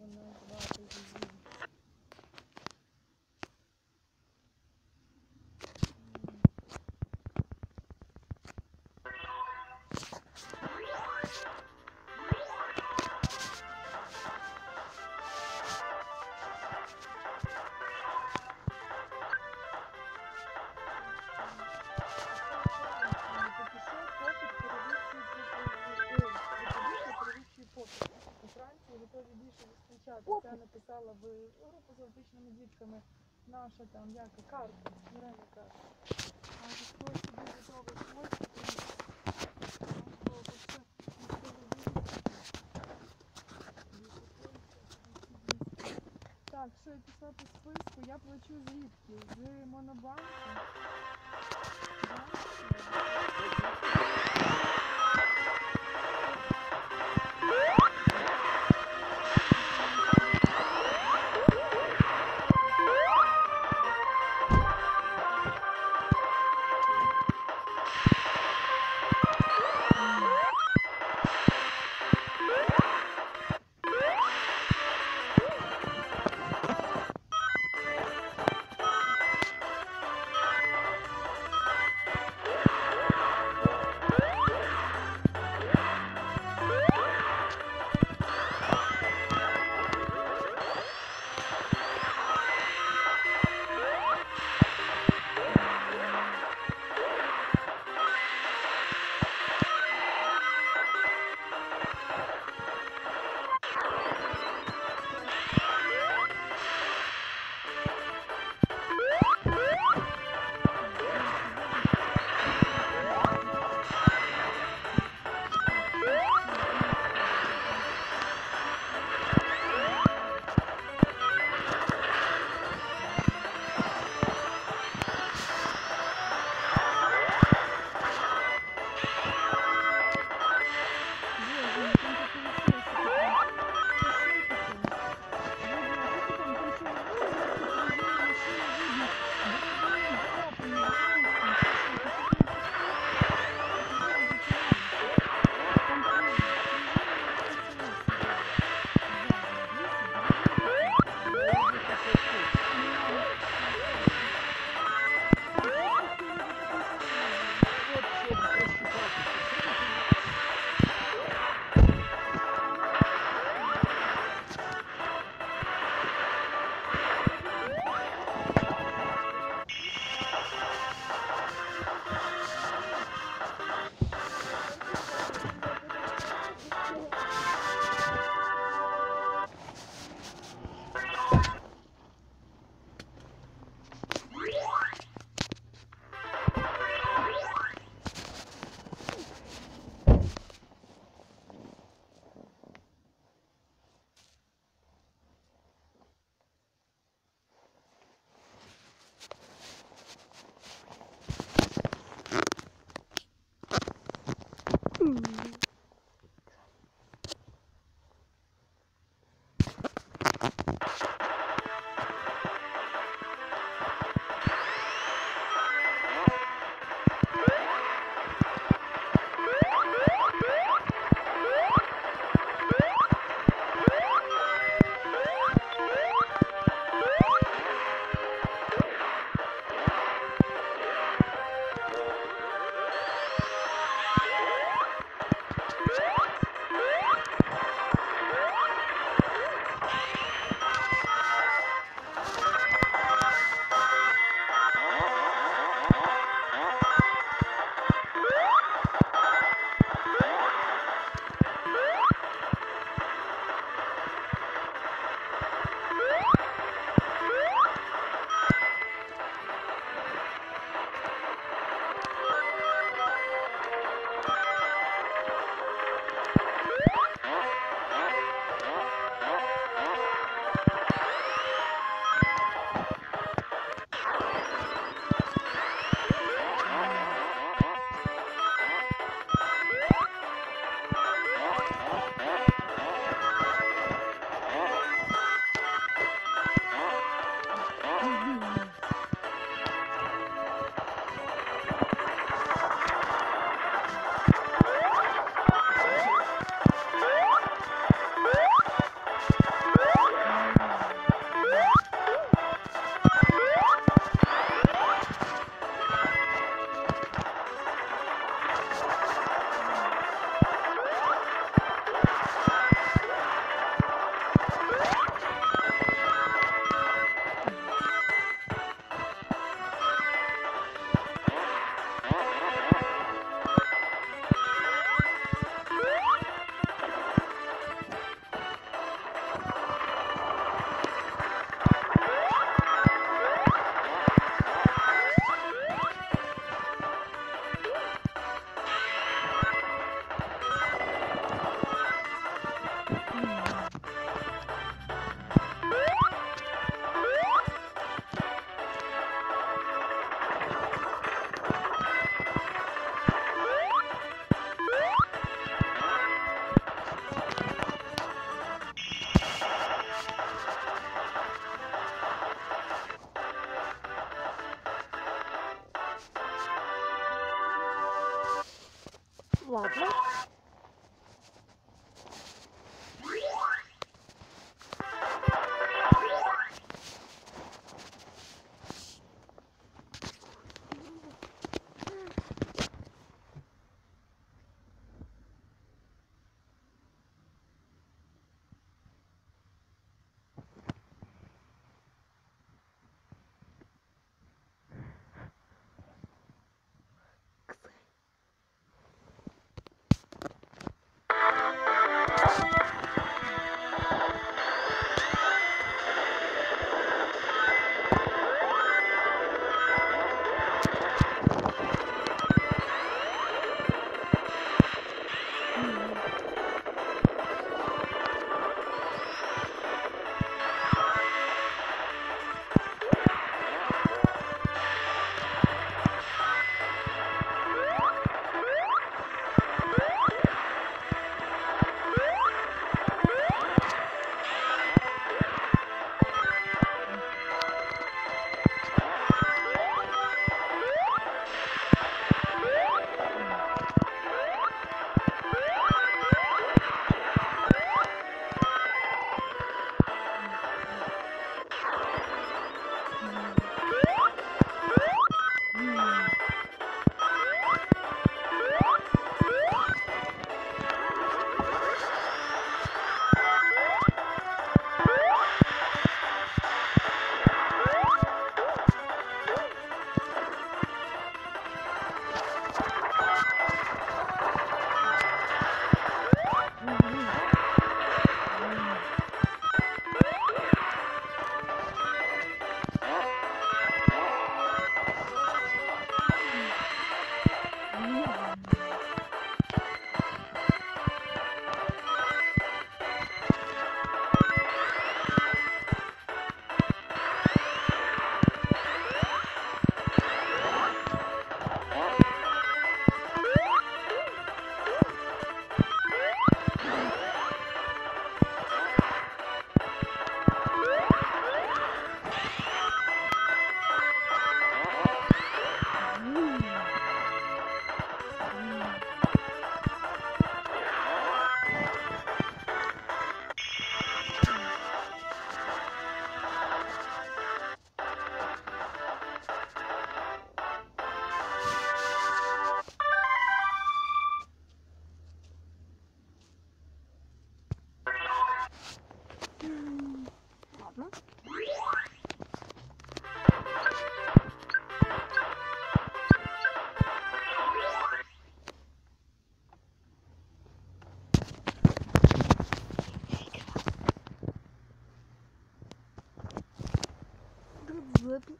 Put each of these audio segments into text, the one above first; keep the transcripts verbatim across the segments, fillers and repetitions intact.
його назвати її. Це написала в групу з аутичними дітками наша там, як і карта, Вероніка. А хтось собі готовий свойство, так, що я писала по списку, я плачу звідки? З Монобанку.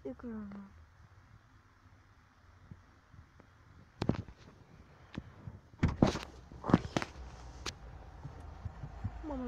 екрану. Мама.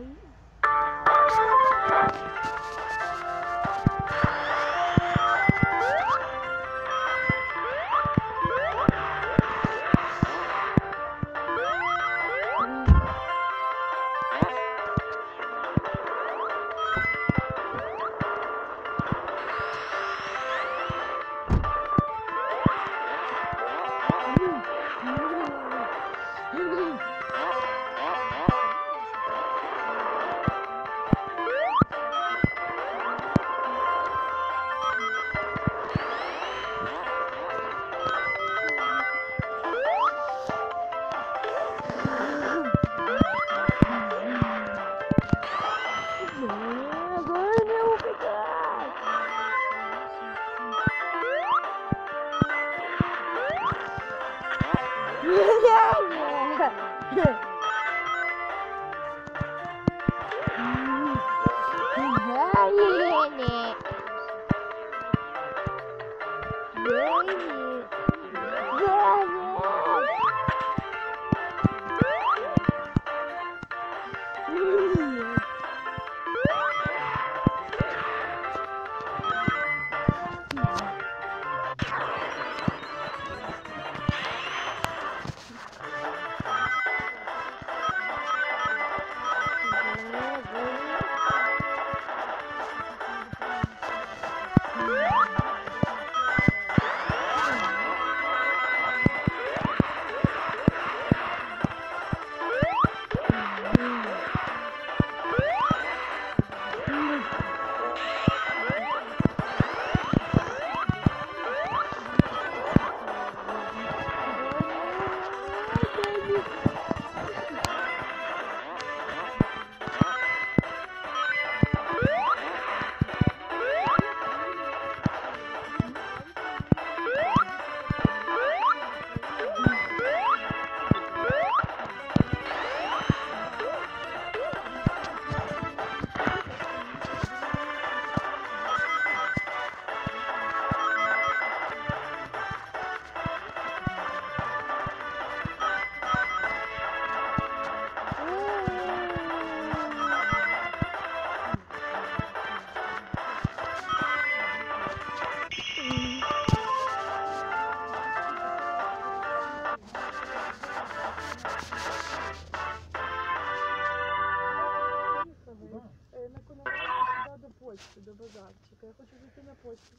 Почту до базарчика. Я хочу зайти на почту.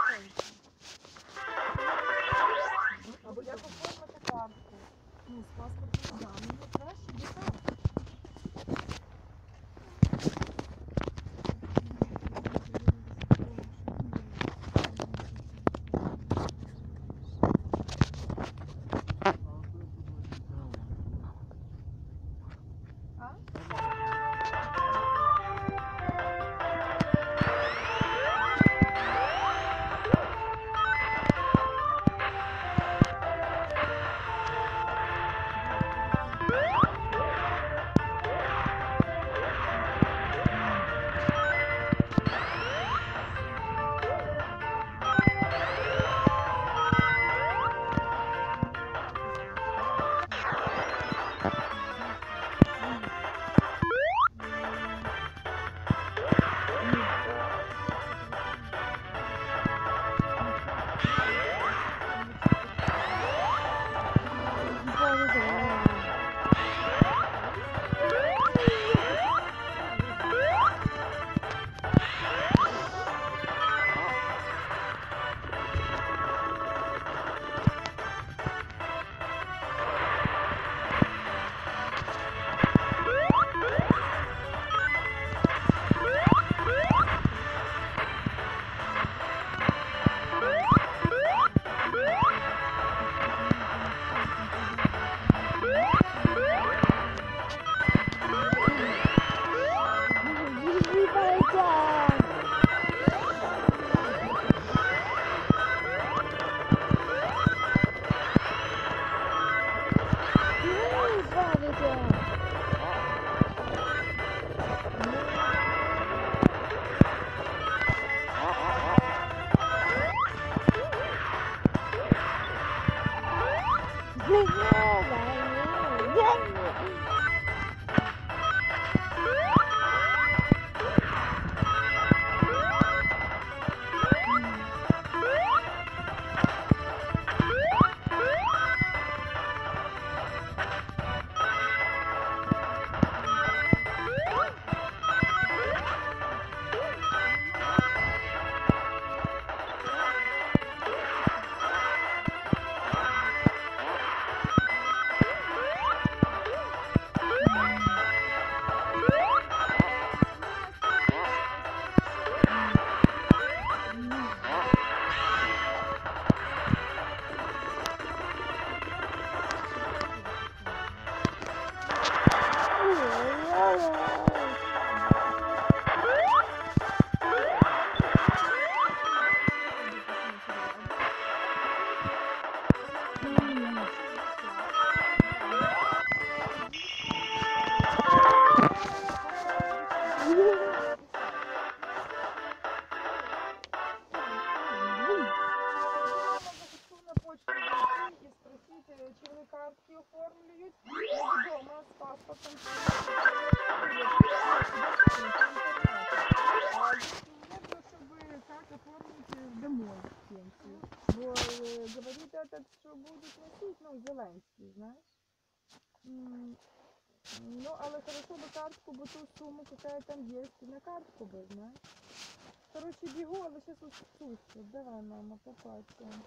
Або як оформити картку. Ну, з паспортом даними краще, не так. Чи вони картки оформлюють вдома з паспортом, а если нет, то чтобы как оформить домой пенсию. Бо э, говорит этот, что будет носить, ну, Зеленский, знаешь. М, Ну, але хорошо бы картку, бы ту сумму, какая там есть, на картку бы, знаешь. Короче, бегу, але сейчас успустся. Давай, мама, попадем.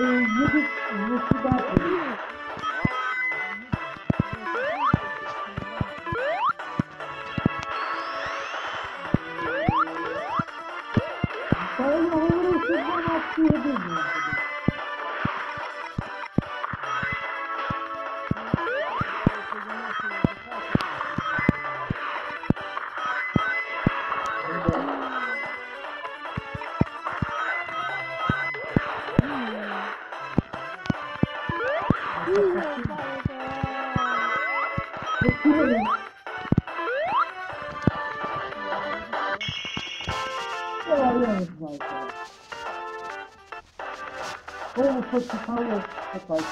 едет не сюда. Да я говорю, что двенадцать годин. Кого хочешь хорош катать?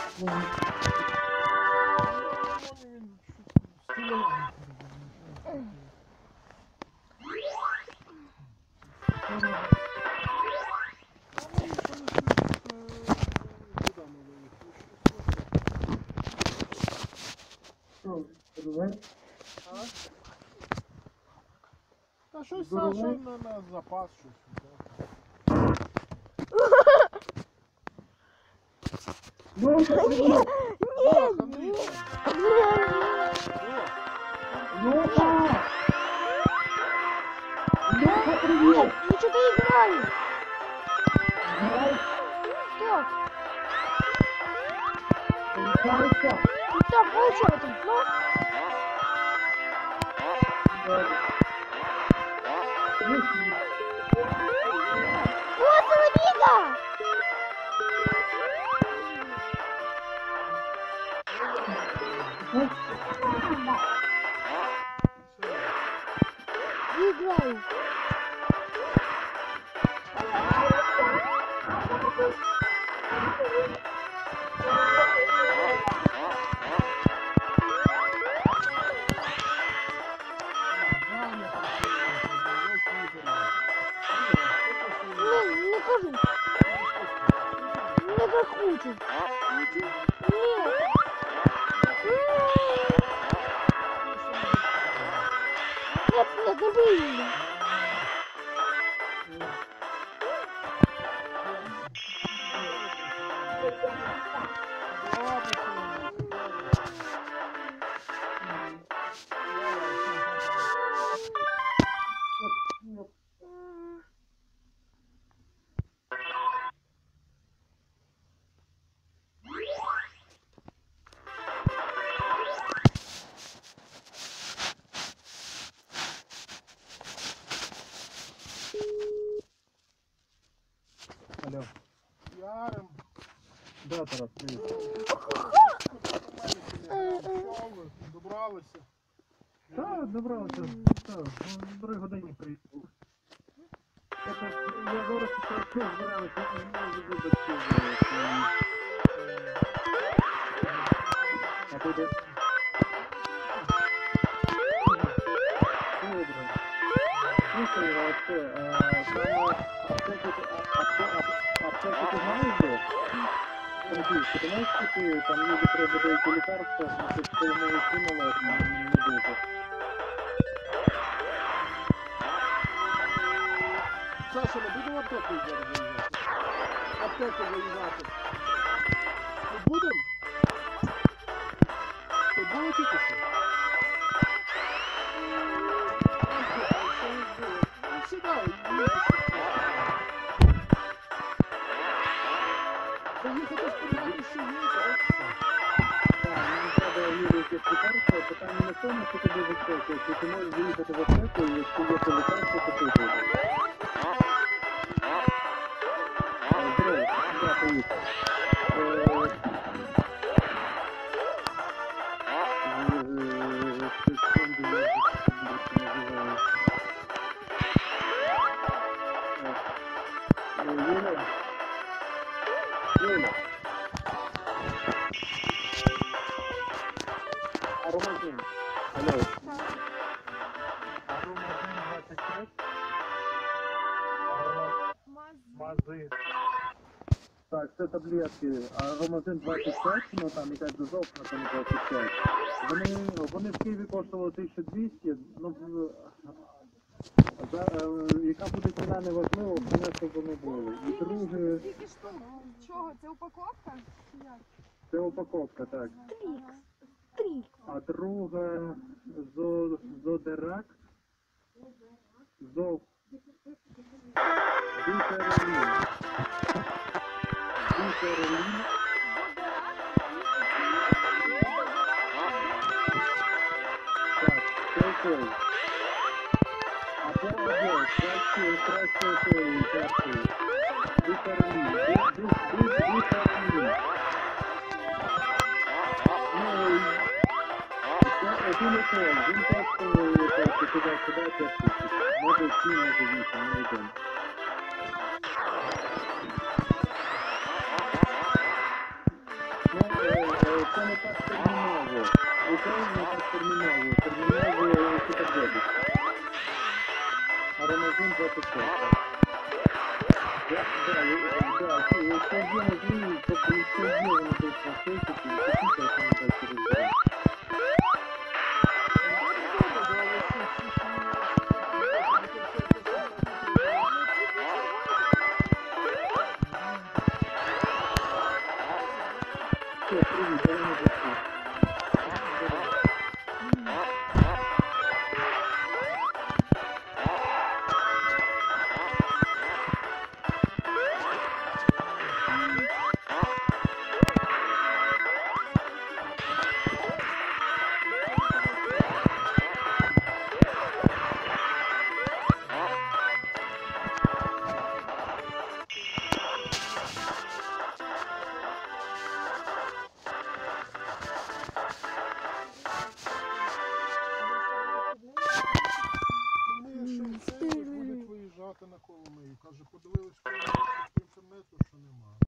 Та щось Саша на, на запас щось. Ну, Ні, ні, Лёха! Лёха, Нет, привет! я что-то играю. Давай, Так, получается. ну так, получается, ну. Вот Лига! Играю. Не, не хожу. Не захочу. Нет. Нет, нет, не выйду. Алло. Ярим. Да, Тарас, привет. Добралися. Так, добрався. Так, в три годині приїхав. Я зараз трохи збиралися, не можу вибачити. А ти де? Добре. Слухай, а це, саме аптеки, аптеки ти знаєш де? Андрій, ти знаєш, що ти там ніби треба деякі лікарства, що ти не викинула, не дуже. Саша, не будемо аптеку зараз заїжджати? Аптеку заїжджати. Не будемо? Ти було тільки що? Ну, сідай, їдеш. Заїхати сподівати, що є, так? Так, мені треба ніби якесь лікарство, питання не в тому, що тобі високо, що ти можеш заїхати в аптеку, і якщо є це лікарство, то ти буде. Здорово, да, поїхав. Юля. Юля. Аромазин. Алло. Аромазин двадцять пять. Мази. Так, це таблетки. Аромазин двадцять п'ять, ну там якась дозовка, там двадцять п'ять. Вони, вони в Києві коштували тисячу двісті, ну, За, е, яка буде ціна, неважливо, головне, щоб вони були. І друге, Скільки штук? Чого? Це упаковка? Чи як? це упаковка, так. Трікс. Трікс. А друга зо, зодерак, зо, бютерелін. Бютерелін. Так, цей. Або або краще, краще серії, перший. Бютерелін. Бютерелін. Ну, це один і той. Він просто туди-сюди п'ять тисяч. Може сім, може вісім, не відомо. Ну, це не так терміново. Україна не так терміново. Терміново супердебіт. А Рамазин двадцять п'ять. Так, да, да, якщо є можливість, тобто якщо є вони десь на фейсбуці, то тільки я не так розбираю. Все, привіт, я не бачу. Вони ще й це будуть виїжджати на Коломию. Каже, подивились.